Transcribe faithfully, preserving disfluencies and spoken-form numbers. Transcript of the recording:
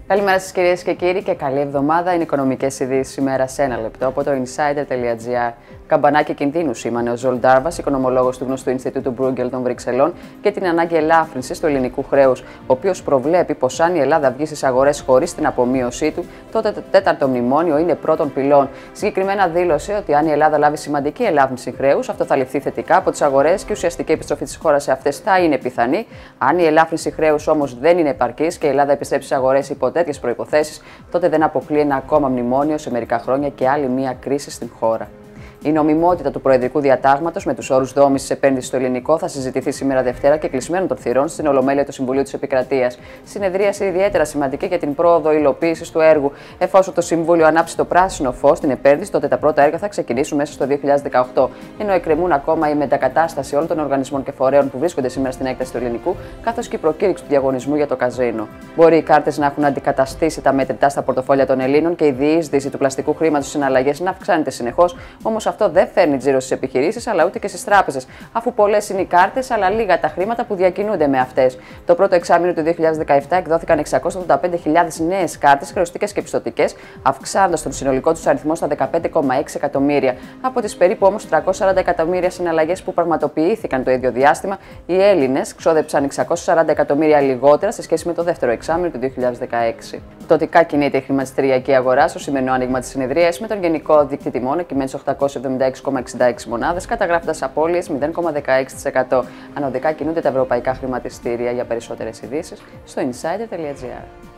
Καλημέρα σας κυρίες και κύριοι και καλή εβδομάδα. Είναι οικονομικές ειδήσεις σήμερα σε ένα λεπτό από το insider τελεία gr. Καμπανάκι κινδύνου σήμανε ο Ζολ Ντάρβας, οικονομολόγος του γνωστού Ινστιτούτου Μπρούγκελ των Βρυξελών, και την ανάγκη ελάφρυνσης του ελληνικού χρέους, ο οποίος προβλέπει πως αν η Ελλάδα βγει στις αγορές χωρίς την απομείωσή του, τότε το τέταρτο μνημόνιο είναι πρώτον πυλών. Συγκεκριμένα δήλωσε ότι αν η Ελλάδα λάβει σημαντική ελάφρυνση χρέους, αυτό θα ληφθεί θετικά από τις αγορές και η ουσιαστική επιστροφή της χώρας σε αυτές θα είναι πιθανή. Αν η ελάφρυνση χρέους όμως δεν είναι επαρκής και η Ελλάδα επιστρέψει στις αγορές υπό τέτοιες προϋποθέσεις, τότε δεν αποκλεί ένα ακόμα μνημόνιο σε μερικά χρόνια και άλλη μία κρίση στην χώρα. Η νομιμότητα του Προεδρικού Διατάγματος με τους όρους δόμησης επένδυσης στο ελληνικό θα συζητηθεί σήμερα Δευτέρα και κλεισμένων των θυρών στην Ολομέλεια του Συμβουλίου της Επικρατείας. Συνεδρίαση ιδιαίτερα σημαντική για την πρόοδο υλοποίησης του έργου. Εφόσον το Συμβούλιο ανάψει το πράσινο φως στην επένδυση, τότε τα πρώτα έργα θα ξεκινήσουν μέσα στο δύο χιλιάδες δεκαοκτώ. Ενώ εκκρεμούν ακόμα η μετακατάσταση όλων των οργανισμών και φορέων που βρίσκονται σήμερα στην έκταση του ελληνικού, καθώς και η προκήρυξη του διαγωνισμού για το καζίνο. Μπορεί οι κάρτες να έχουν αντικαταστήσει τα μετρητά στα πορτοφόλια των Ελλήνων και η διείσδυση του πλαστικού χρήματος στις συναλλαγές να αυξάνεται συνεχώς, όμως αυτό δεν φέρνει τζίρο στις επιχειρήσεις αλλά ούτε και στις τράπεζες, αφού πολλές είναι οι κάρτες αλλά λίγα τα χρήματα που διακινούνται με αυτές. Το πρώτο εξάμηνο του δύο χιλιάδες δεκαεπτά εκδόθηκαν εξακόσιες ογδόντα πέντε χιλιάδες νέες κάρτες χρεωστικές και πιστωτικές, αυξάνοντας τον συνολικό τους αριθμό στα δεκαπέντε κόμμα έξι εκατομμύρια. Από τις περίπου όμως τριακόσια σαράντα εκατομμύρια συναλλαγές που πραγματοποιήθηκαν το ίδιο διάστημα, οι Έλληνες ξόδεψαν εξακόσια σαράντα εκατομμύρια λιγότερα σε σχέση με το δεύτερο εξάμηνο του δύο χιλιάδες δεκαέξι. Πτωτικά κινείται η χρηματιστηριακή αγορά στο σημερινό άνοιγμα της συνεδρίας, με τον γενικό δείκτη τιμών εκκειμένη στις οκτακόσιες εβδομήντα έξι κόμμα εξήντα έξι μονάδες, καταγράφοντας απώλειες μηδέν κόμμα δεκαέξι τοις εκατό. Ανωδικά κινούνται τα ευρωπαϊκά χρηματιστήρια. Για περισσότερες ειδήσεις στο insider τελεία gr.